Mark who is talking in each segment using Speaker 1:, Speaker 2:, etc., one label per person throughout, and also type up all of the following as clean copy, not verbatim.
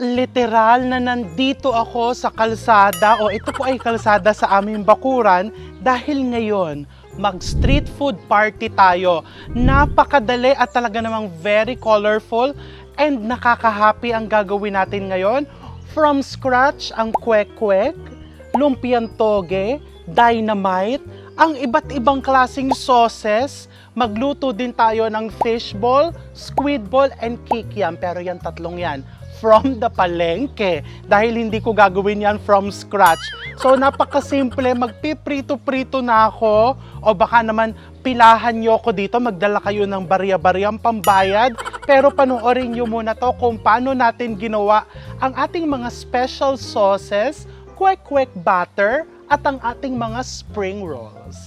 Speaker 1: literal na nandito ako sa kalsada o ito po ay kalsada sa aming bakuran dahil ngayon mag-street food party tayo. Napakadali at talaga namang very colorful and nakaka-happy ang gagawin natin ngayon. From scratch ang kwek-kwek, lumpiang toge, dynamite, ang iba't ibang klaseng sauces. Magluto din tayo ng fishball, squid ball, and kikiam. Pero yan tatlong yan from the palengke dahil hindi ko gagawin yan from scratch. So napakasimple, magpiprito-prito na ako o baka naman pilahan nyo ko dito, magdala kayo ng barya-baryang pambayad. Pero panoorin nyo muna to kung paano natin ginawa ang ating mga special sauces, kwek-kwek batter, at ang ating mga spring rolls.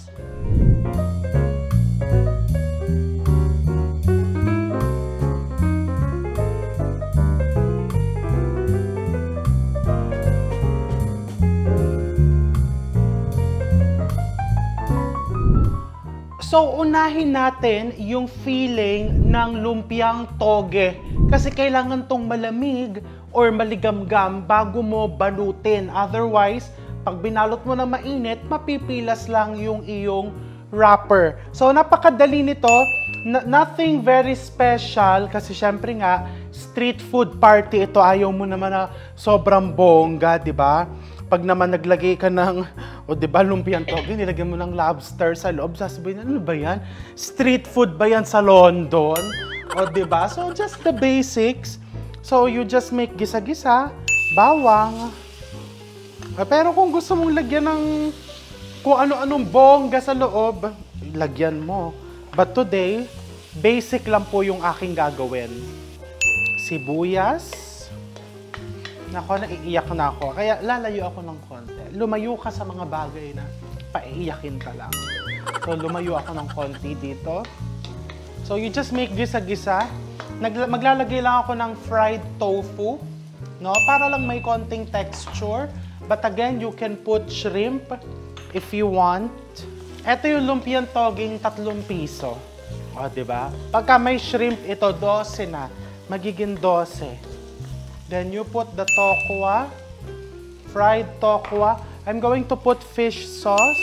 Speaker 1: So, unahin natin yung feeling ng lumpiang toge. Kasi kailangan tong malamig or maligamgam bago mo balutin. Otherwise, pag binalot mo na mainit, mapipilas lang yung iyong wrapper. So, napakadali nito. Nothing very special kasi syempre nga, street food party ito. Ayaw mo naman na sobrang bongga, di ba? Pag naman naglagay ka ng, o diba, lumpiang toge, nilagyan mo ng lobster sa loob, sasabihin, ano ba yan? Street food ba yan sa London? O diba? So, just the basics. So, you just make gisa-gisa, bawang. Pero kung gusto mong lagyan ng kung ano-anong bongga sa loob, lagyan mo. But today, basic lang po yung aking gagawin. Sibuyas. Nako, naiiyak na ako. Kaya lalayo ako ng konti. Lumayo ka sa mga bagay na paiiyakin ka lang. So, lumayo ako ng konti dito. So, you just make gisa-gisa. Maglalagay lang ako ng fried tofu, no? Para lang may konting texture. But again, you can put shrimp if you want. Ito yung lumpiang togeng 3 piso. O, diba? Pagka may shrimp, ito 12 na. Magiging 12. Then you put the tokwa, fried tokwa. I'm going to put fish sauce.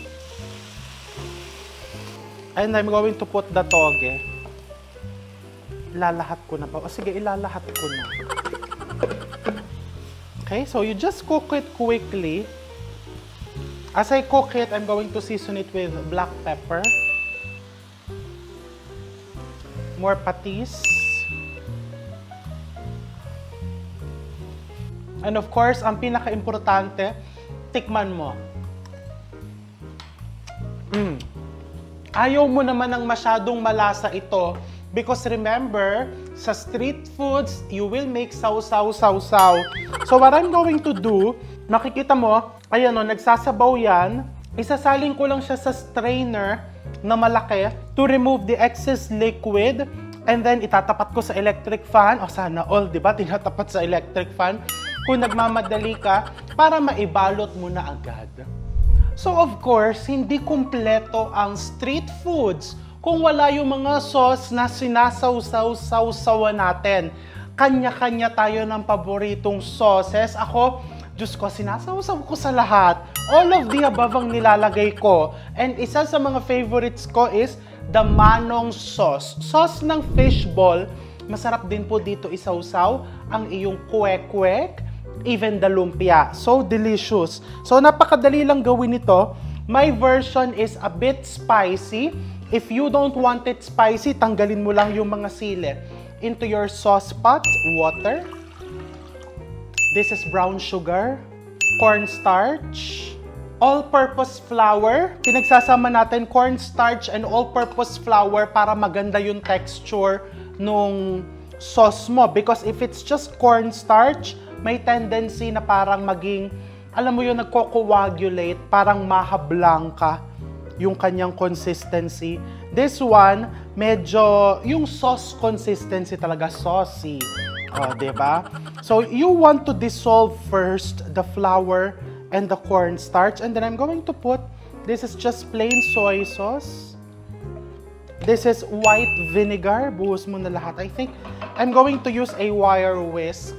Speaker 1: And I'm going to put the toge. Ilalahat ko na ba? O sige, ilalahat ko na. Okay, so you just cook it quickly. As I cook it, I'm going to season it with black pepper. More patis. And of course, ang pinaka-importante, tikman mo. Ayaw mo naman ng masyadong malasa ito because remember, sa street foods, you will make sausaw. So what I'm going to do, makikita mo, ayan o, nagsasabaw yan. Isasalin ko lang siya sa strainer na malaki to remove the excess liquid. And then, itatapat ko sa electric fan. O sana all, di ba? Tinatapat sa electric fan. Kung nagmamadali ka, para maibalot mo na agad. So of course, hindi kumpleto ang street foods kung wala yung mga sauce na sinasawsaw-sawsawan natin. Kanya-kanya tayo ng paboritong sauces. Ako, Diyos ko, sinasawsaw ko sa lahat. All of the above ang nilalagay ko. And isa sa mga favorites ko is the manong sauce. Sauce ng fishball. Masarap din po dito isawsaw ang iyong kwek-kwek, even the lumpia. So delicious. So napakadali lang gawin ito. My version is a bit spicy. If you don't want it spicy, tanggalin mo lang yung mga sili. Into your sauce pot, water. This is brown sugar, cornstarch, all-purpose flour. Pinagsasama natin cornstarch and all-purpose flour para maganda yung texture nung sauce mo. Because if it's just cornstarch, may tendency na parang maging, alam mo yun, nagko-coagulate, parang mahablang ka yung kanyang consistency. This one, medyo, yung sauce consistency talaga, saucy. O, diba? So, you want to dissolve first the flour and the cornstarch. And then I'm going to put, this is just plain soy sauce. This is white vinegar. Buhos mo na lahat. I think I'm going to use a wire whisk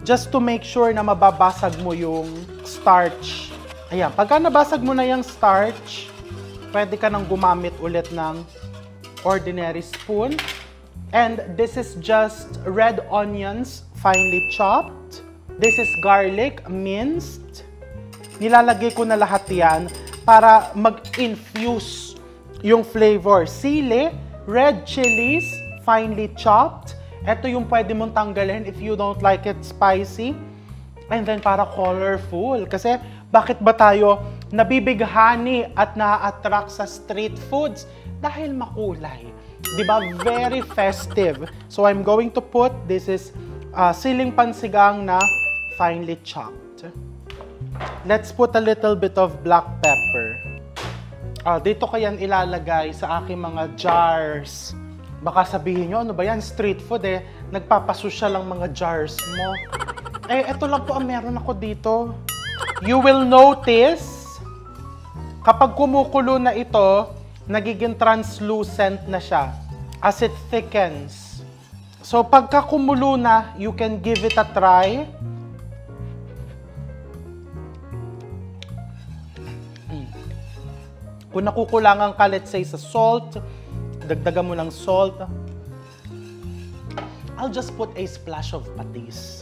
Speaker 1: just to make sure na mababasag mo yung starch. Ayan, pagka nabasag mo na yung starch, pwede ka nang gumamit ulit ng ordinary spoon. And this is just red onions, finely chopped. This is garlic, minced. Nilalagay ko na lahat yan para mag-infuse yung flavor. Sili, red chilies, finely chopped. Ito yung pwede mong tanggalin if you don't like it spicy. And then para colorful. Kasi bakit ba tayo nabibighani at na-attract sa street foods? Dahil makulay. Diba? Very festive. So I'm going to put, this is siling pansigang na finely chopped. Let's put a little bit of black pepper. Dito ko yan ilalagay sa aking mga jars. Baka sabihin nyo, ano ba yan? Street food eh. Nagpapasusya lang mga jars mo. Eto lang po ang meron ako dito. You will notice, kapag kumukulo na ito, nagiging translucent na siya as it thickens. So pagka kumulo na, you can give it a try. Kung nakukulangan ka, let's say, sa salt, dagdagan mo ng salt. I'll just put a splash of patis.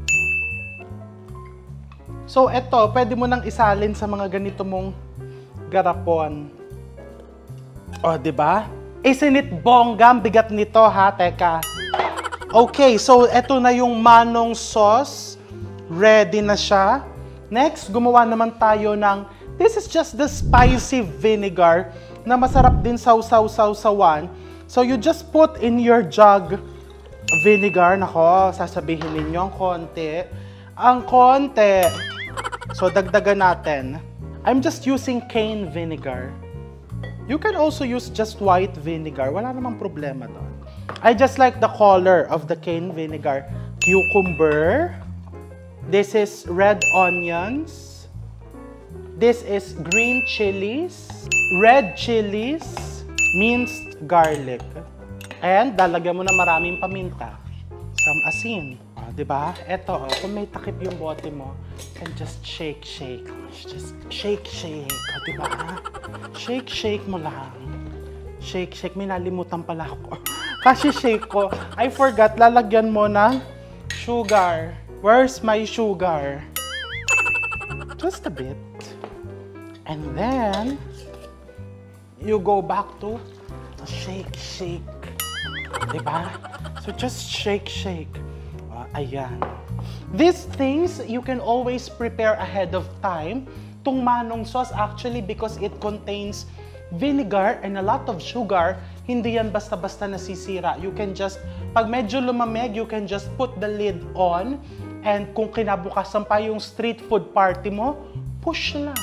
Speaker 1: So, eto, pwede mo nang isalin sa mga ganito mong garapon. O, diba? Isn't it bongga? Ang bigat nito, ha? Teka. Okay, so eto na yung manong sauce. Ready na siya. Next, gumawa naman tayo ng, this is just the spicy vinegar na masarap din sausaw-sausawan. So, you just put in your jug vinegar. Nako, sasabihin ninyo ang konti. Ang konti. So, dagdagan natin. I'm just using cane vinegar. You can also use just white vinegar. Wala namang problema doon. I just like the color of the cane vinegar. Cucumber. This is red onions. This is green chilies. Red chilies. Minced garlic. And dalagyan mo na maraming paminta. Some asin. Diba? Eto, kung may takip yung bote mo, and just shake. Just shake. Diba? Shake mo lang. Shake. May nalimutan pala ako. Kasi shake ko, I forgot, lalagyan mo ng sugar. Where's my sugar? Just a bit. And then, you go back to shake. Diba? So just shake. Ayan. These things, you can always prepare ahead of time. Itong manong sauce, actually, because it contains vinegar and a lot of sugar, hindi yan basta-basta nasisira. You can just, pag medyo lumamig, you can just put the lid on. And kung kinabukasan pa yung street food party mo, push lang.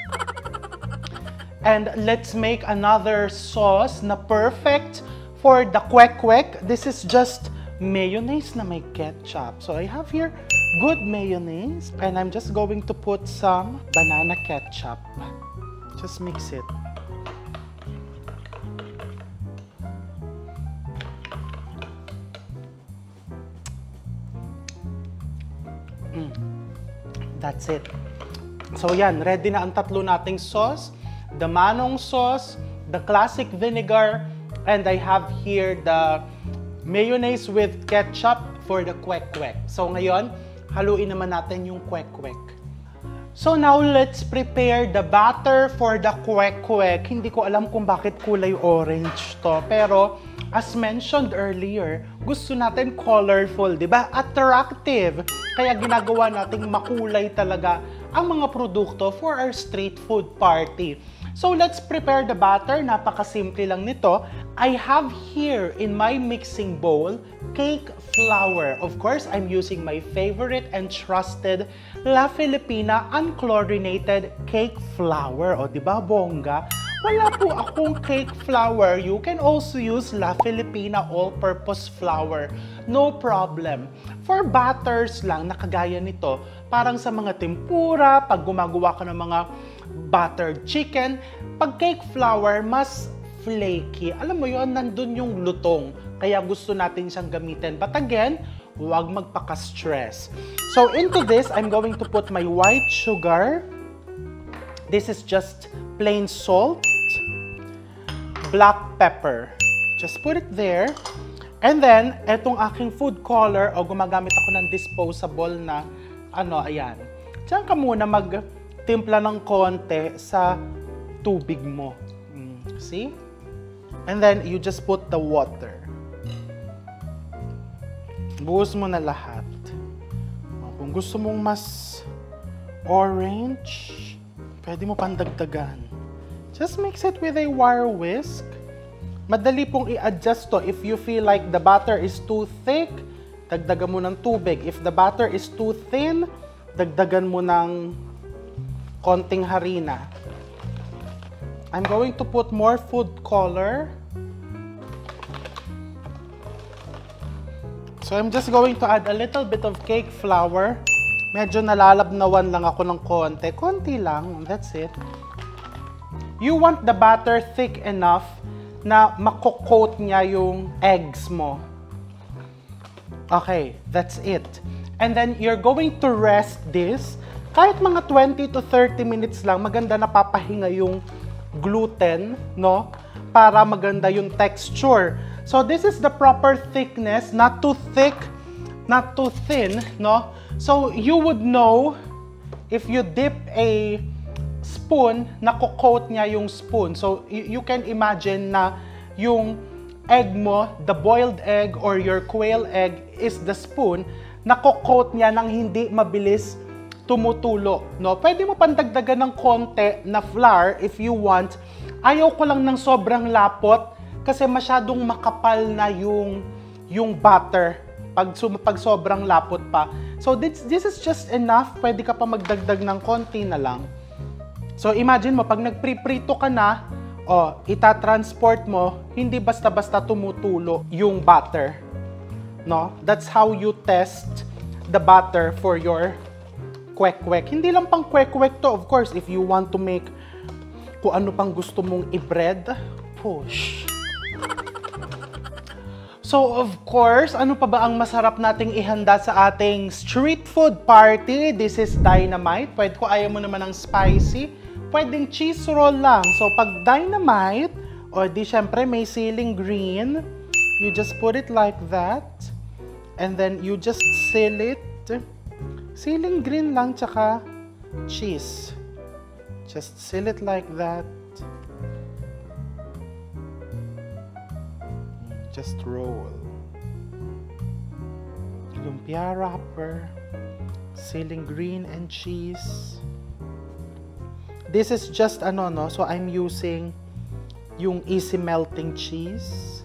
Speaker 1: And let's make another sauce na perfect for the kwek-kwek. This is just mayonnaise na may ketchup. So I have here good mayonnaise and I'm just going to put some banana ketchup. Just mix it. That's it. So yan, ready na ang tatlo nating sauce. The manong sauce, the classic vinegar, and I have here the mayonnaise with ketchup for the kwek-kwek. So ngayon, haluin naman natin yung kwek-kwek. So now, let's prepare the batter for the kwek-kwek. Hindi ko alam kung bakit kulay orange to. Pero, as mentioned earlier, gusto natin colorful, di ba? Attractive. Kaya ginagawa nating makulay talaga ang mga produkto for our street food party. So let's prepare the batter. Napakasimple lang nito. I have here in my mixing bowl cake flour. Of course, I'm using my favorite and trusted La Filipina unchlorinated cake flour. O, di ba, bongga? Wala po akong cake flour. You can also use La Filipina all-purpose flour. No problem. For batters lang, nakagaya nito, parang sa mga tempura, pag gumagawa ka ng mga buttered chicken, pag cake flour, mas flaky. Alam mo yon, nandun yung lutong. Kaya gusto natin siyang gamitin. But again, Huwag magpaka-stress. So into this, I'm going to put my white sugar. This is just plain salt. Black pepper. Just put it there. And then, etong aking food color, o gumagamit ako ng disposable na, ayan. Diyan ka muna magtimpla ng konti sa tubig mo. See? And then, you just put the water. Buhos mo na lahat. Kung gusto mong mas orange, pwede mo pandagdagan. Just mix it with a wire whisk. Madali pong i-adjust to. If you feel like the batter is too thick, dagdagan mo ng tubig. If the batter is too thin, dagdagan mo ng konting harina. I'm going to put more food color. So I'm just going to add a little bit of cake flour. Medyo nalalabnawan lang ako ng konti. Konti lang, that's it. You want the batter thick enough na mako-coat niya yung eggs mo. Okay, that's it. And then you're going to rest this. Kahit mga 20 to 30 minutes lang, maganda na papahinga yung gluten, no? Para maganda yung texture. So this is the proper thickness, not too thick, not too thin, no? So you would know if you dip a spoon, nako-coat niya yung spoon. So you can imagine na yung egg mo, the boiled egg or your quail egg is the spoon, nako-coat niya nang hindi mabilis tumutulo, no? Pwede mo pandagdagan ng konti na flour if you want. Ayaw ko lang ng sobrang lapot kasi masyadong makapal na yung butter pag sobrang lapot pa. So this is just enough. Pwede ka pa magdagdag ng konti na lang. So imagine mo, pag nagpriprito ka na, itatransport mo, hindi basta-basta tumutulo yung butter. No? That's how you test the butter for your kwek-kwek. Hindi lang pang kwek-kwek to, of course, if you want to make kung ano pang gusto mong i-bread, push. So, of course, ano pa ba ang masarap nating ihanda sa ating street food party? This is dynamite. Pwede ko, ayaw mo naman ng spicy. Pwedeng cheese roll lang. So, pag dynamite, o di syempre may ceiling green, you just put it like that. And then, you just seal it. Ceiling green lang, tsaka cheese. Just seal it like that. Just roll. Lumpia wrapper, ceiling green and cheese. This is just no? So I'm using yung easy melting cheese.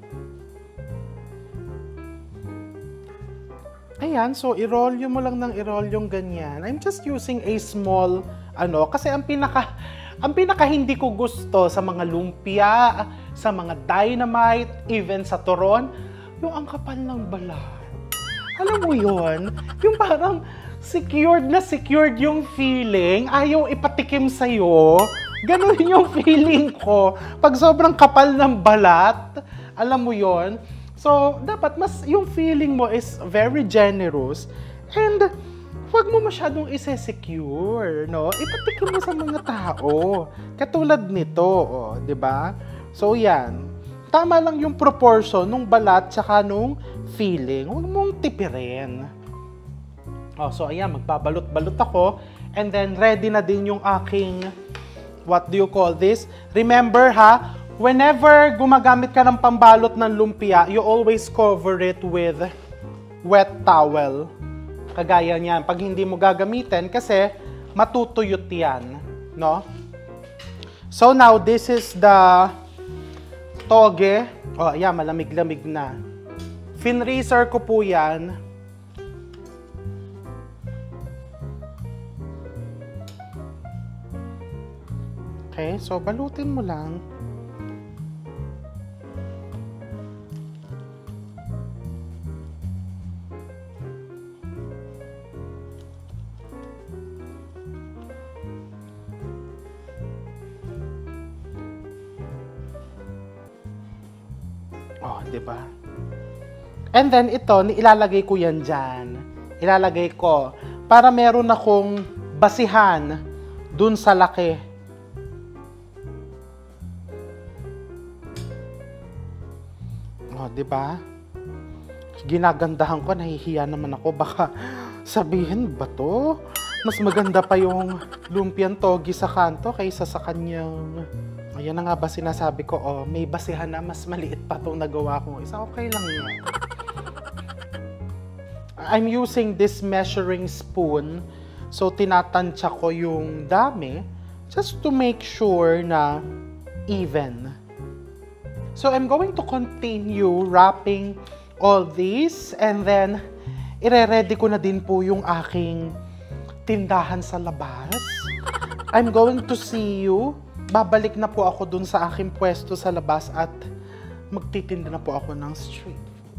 Speaker 1: Ayan, so i-roll mo lang ng i-roll yung ganyan. I'm just using a small kasi ang pinaka hindi ko gusto sa mga lumpia, sa mga dynamite, even sa turon, yung ang kapal ng balat. Alam mo yun? Yung parang secured yung feeling, ayaw ipatikim sa'yo. Ganun yung feeling ko. Pag sobrang kapal ng balat, alam mo yun? So, dapat yung feeling mo is very generous and huwag mo masyadong ise-secure, no? Ipatikim mo sa mga tao. Katulad nito, di ba? So, yan. Tama lang yung proportion nung balat tsaka nung feeling. Huwag mong tipirin. So, ayan. Magbabalot-balot ako. And then, ready na din yung aking, what do you call this? Remember, whenever gumagamit ka ng pambalot ng lumpia, you always cover it with wet towel. Kagaya niyan, pag hindi mo gagamitin kasi matutuyot yan, no? So now, this is the toge. Ayan, malamig-lamig na. Finreezer ko po yan. Okay, so balutin mo lang. Diba? And then ito, ilalagay ko yan dyan. Ilalagay ko para meron akong basihan dun sa laki. O, diba? Ginagandahan ko, nahihiya naman ako. Baka sabihin ba to? Mas maganda pa yung lumpiang togi sa kanto kaysa sa kanyang... Ayan na nga ba sinasabi ko, oh, may basihan na mas maliit pa itong nagawa ko. Isa okay lang yan. I'm using this measuring spoon. So, tinatansya ko yung dami just to make sure na even. So, I'm going to continue wrapping all these and then ire-ready ko na din po yung aking tindahan sa labas. I'm going to see you. Babalik na po ako dun sa aking pwesto sa labas at magtitinda na po ako ng street food.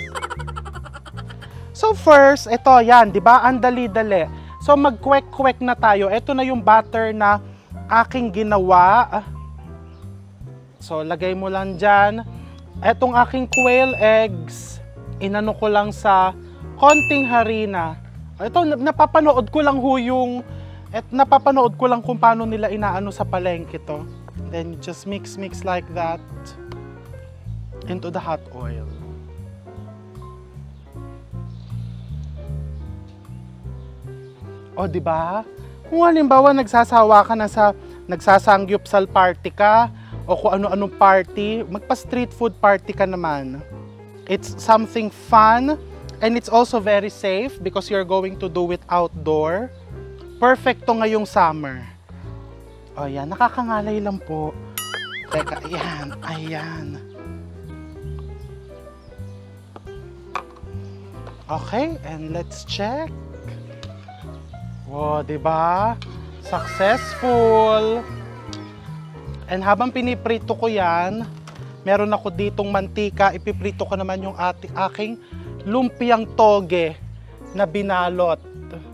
Speaker 1: So first, ito yan, di ba? Ang dali-dali. So mag-kwek-kwek na tayo. Ito na yung butter na aking ginawa. So lagay mo lang dyan. Etong aking quail eggs, inano ko lang sa konting harina. Ito, napapanood ko lang ho yung... napapanood ko lang kung paano nila inaano sa palengke to. Then just mix like that into the hot oil. O, di ba? Kung halimbawa nagsasawa ka na sa nagsasangyupsal party ka o kung ano-anong party, magpa-street food party ka naman. It's something fun and it's also very safe because you're going to do it outdoor. Perfecto ngayong summer. O yan, nakakangalay lang po. Teka, ayan, ayan. Okay, and let's check. O, diba? Successful. And habang piniprito ko yan, meron ako ditong mantika. Ipiprito ko naman yung aking lumpiang toge na binalot.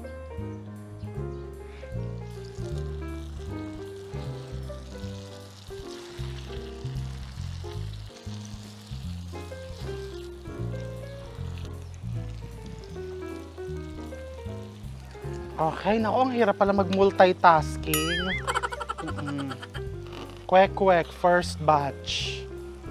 Speaker 1: Okay, naku, ang hirap pala mag-multitasking. Kwek-kwek, first batch.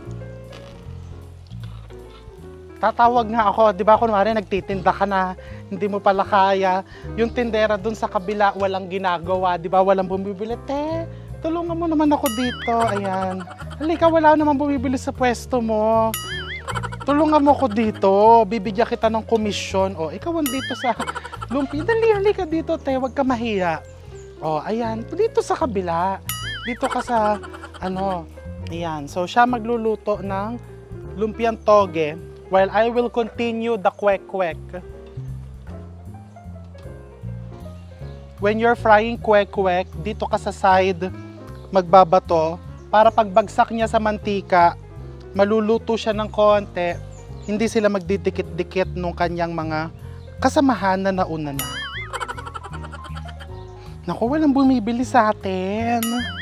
Speaker 1: Tatawag nga ako, di ba kunwari nagtitinda ka na, hindi mo pala kaya. Yung tindera dun sa kabila, walang ginagawa, di ba? Walang bumibili. Te, tulungan mo naman ako dito. Ayan. Halika, wala naman bumibili sa pwesto mo. Tulungan mo ko dito. Bibigyan kita ng komisyon. O, ikaw dito sa... Lumpia, dali ka dito, te. Huwag ka mahiya. O, ayan. Dito sa kabila. Dito ka sa, ayan. So, siya magluluto ng lumpiang toge while I will continue the kwek-kwek. When you're frying kwek-kwek, dito ka sa side magbabato para pagbagsak niya sa mantika, maluluto siya ng konti. Hindi sila magdidikit-dikit nung kanyang mga kasamahan na nauna na. Naku, walang bumibili sa atin.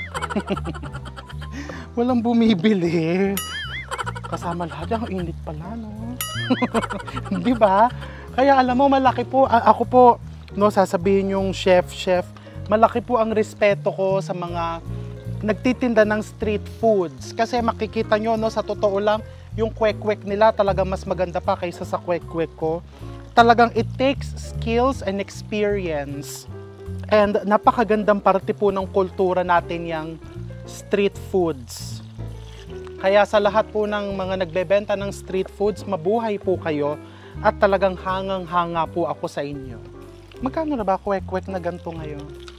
Speaker 1: Walang bumibili. Kasama lahat, ang init pala, no? Di ba? Kaya alam mo, malaki po, ako po, no, sasabihin yung chef, malaki po ang respeto ko sa mga nagtitinda ng street foods. Kasi makikita nyo, no, sa totoo lang, yung kwek-kwek nila talagang mas maganda pa kaysa sa kwek-kwek ko. Talagang it takes skills and experience. And napakagandang parte po ng kultura natin yung street foods. Kaya sa lahat po ng mga nagbebenta ng street foods, mabuhay po kayo at talagang hangang-hanga po ako sa inyo. Magkano na ba kwek-kwek na ganito ngayon?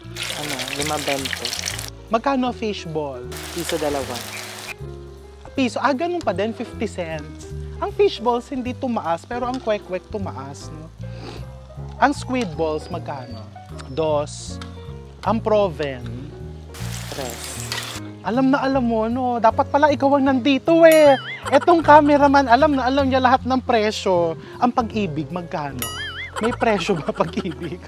Speaker 2: 5
Speaker 1: Magkano fishball?
Speaker 2: piso 2.
Speaker 1: Piso? Ganun pa din, 50 cents. Ang fish balls hindi tumaas, pero ang kwek-kwek tumaas, no? Ang squid balls, magkano? 2. Ang proven?
Speaker 2: 3.
Speaker 1: Alam na alam mo, no? Dapat pala ikaw ang nandito, eh. Etong cameraman, alam na alam niya lahat ng presyo. Ang pag-ibig, magkano? May presyo ba pag-ibig?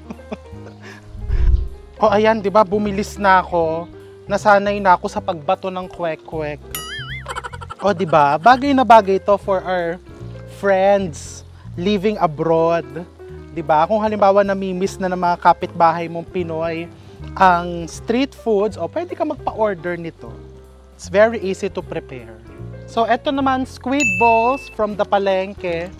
Speaker 1: O ayan, di ba, bumilis na ako. Nasanay na ako sa pagbato ng kwek-kwek. O, di ba? Bagay na bagay to for our friends living abroad. Diba? Kung halimbawa namimiss na ng mga kapitbahay mong Pinoy ang street foods, pwede ka magpa-order nito. It's very easy to prepare. So, eto naman, squid balls from the palengke.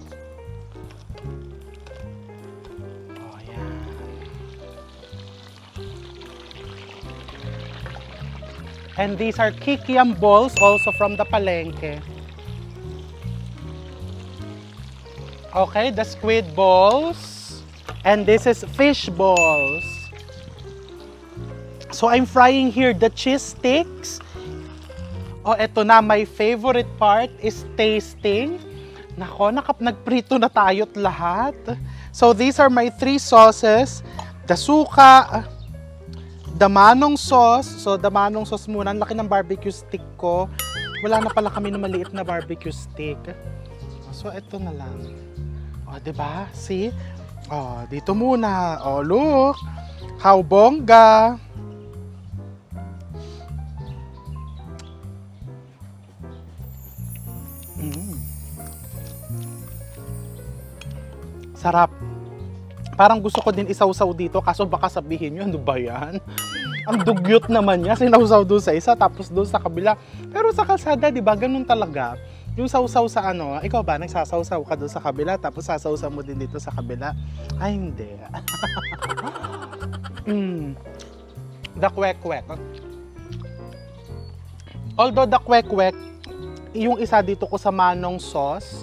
Speaker 1: And these are kikiam balls also from the palengke. Okay, the squid balls. And this is fish balls. So I'm frying here the cheese sticks. Eto na, my favorite part is tasting. Nako, nagprito na tayo't lahat. So these are my 3 sauces. The suka, the manong sauce. So, the manong sauce muna. Ang laki ng barbecue stick ko. Wala na pala kami na maliit na barbecue stick. So, ito na lang. Diba? See? Dito muna. Look. How bongga. Sarap. Parang gusto ko din isawsaw dito, kaso baka sabihin nyo, ano ba yan? Ang dugyot naman niya, sinawsaw doon sa isa, tapos doon sa kabila. Pero sa kalsada, di ba, ganun talaga. Yung sawsaw sa ikaw ba, nagsasawsaw ka doon sa kabila, tapos sasawsaw mo din dito sa kabila? Ay, hindi. The kwek-kwek. Although the kwek-kwek, yung isa dito ko sa manong sauce,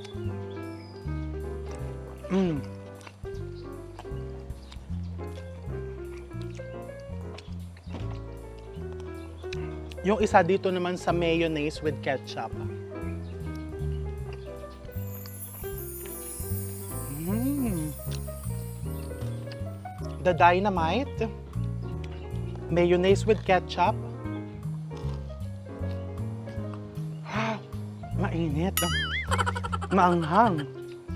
Speaker 1: yung isa dito naman sa mayonnaise with ketchup. The dynamite, mayonnaise with ketchup. Mainit. Maanghang.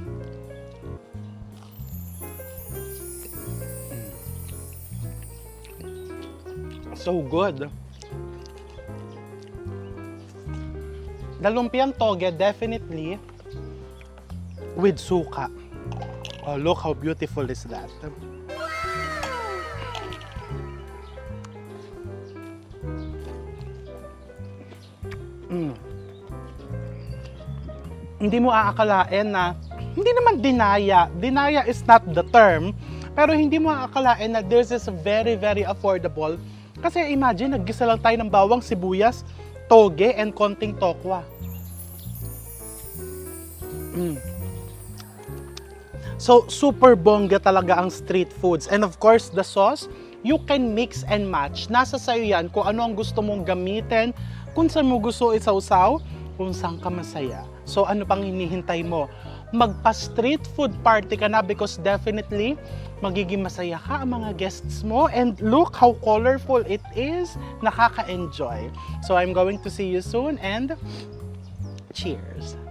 Speaker 1: So good. The lumpiang toge, definitely with suka. Look how beautiful is that. Hindi mo aakalain na, hindi naman dinaya is not the term, pero hindi mo aakalain na this is very, very affordable. Kasi imagine, naggisa lang tayo ng bawang, sibuyas, toge, and konting tokwa. So, super bongga talaga ang street foods. And of course, the sauce, you can mix and match. Nasa sayo yan kung ano ang gusto mong gamitin, kung saan mo gusto isawsaw, kung saan ka masaya. So, ano pang hinihintay mo? Magpa-street food party ka na because definitely, magiging masaya ka ang mga guests mo. And look how colorful it is. Nakaka-enjoy. So, I'm going to see you soon and cheers!